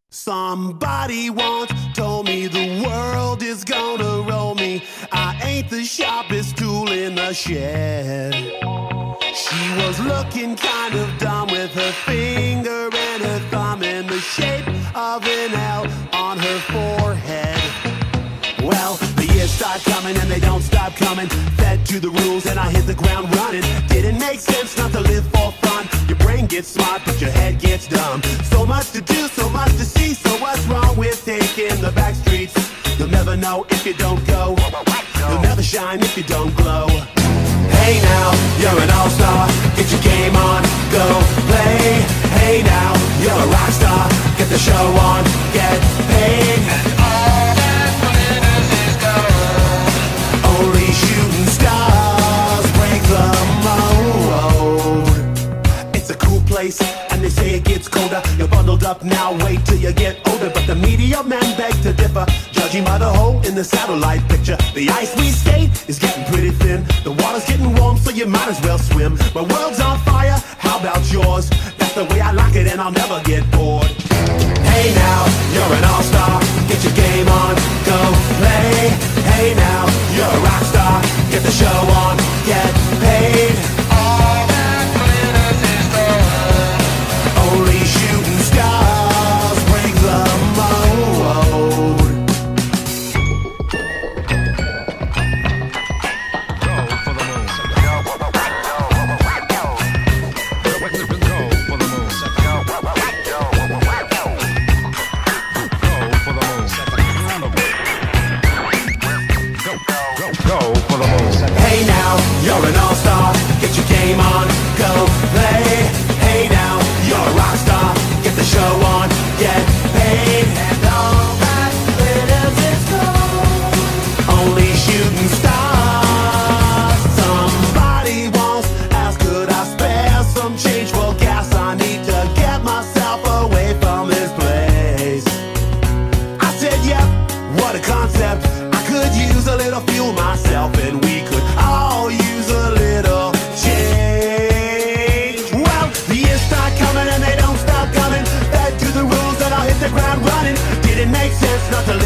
Somebody once told me the world is gonna roll me. I ain't the sharpest tool in the shed. She was looking kind of dumb with her finger and her thumb in the shape of an L on her forehead. Well, the years start coming and they don't stop coming. Fed to the rules and I hit the ground running. Didn't make sense not to live for fun. Your brain gets smart but your head gets dumb. So much to do, so much to see. So what's wrong with taking the back streets? You'll never know if you don't go. You'll never shine if you don't glow. Hey now, you're an all-star. Get your game on, go play. Hey now, you're a rock star. Get the show on, get paid. And all that glitters is gold. Only shooting stars break the mold. It's a cool place, and they say it gets colder. You're bundled up now, wait till you get older. But the media men beg to differ, judging by the hole in the satellite picture. The ice we skate is getting pretty thin. The water's getting warm, so you might as well swim. My world's on fire, how about yours? That's the way I like it and I'll never get bored. Hey now, you're an all-star. Get your game on, go play. Hey now, you're a rock star. Get the show on, get paid. All that glitters is gold. Only shooting stars break the mold. Hey now, you're an all-star. Get your game on, go play. Hey now, you're a rock star. Get the show on, get paid. And all that glitters is gold. Only shooting stars. Somebody once asked, could I spare some change? Well, gas, I need to get myself away from this place. I said, yep, what a concept. I could use a little fuel myself, and we could all use a little change. Well, the years start coming and they don't stop coming. Fed to the rules and I'll hit the ground running. Didn't make sense not to live